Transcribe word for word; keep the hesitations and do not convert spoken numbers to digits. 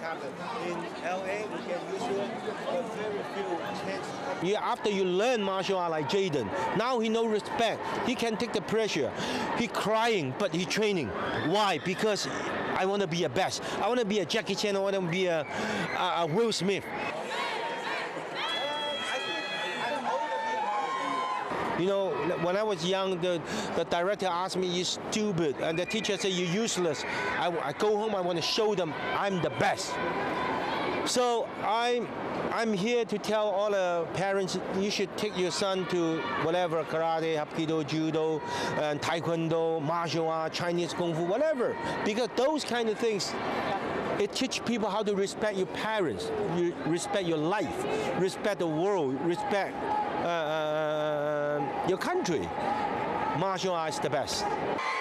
happen. In L A, we get used to it, but very few chance. You, after you learn martial art like Jaden, now he knows respect. He can take the pressure. He crying, but he training. Why? Because I want to be a best. I want to be a Jackie Chan. I want to be a, a, a Will Smith. You know, when I was young, the, the director asked me, "You're stupid," and the teacher said, "You're useless." I, I go home, I want to show them I'm the best. So I'm, I'm here to tell all the parents, you should take your son to whatever, karate, hapkido, judo, and taekwondo, martial art, Chinese kung fu, whatever. Because those kind of things, it teaches people how to respect your parents, you respect your life, respect the world, respect uh, uh, your country. Martial art is the best.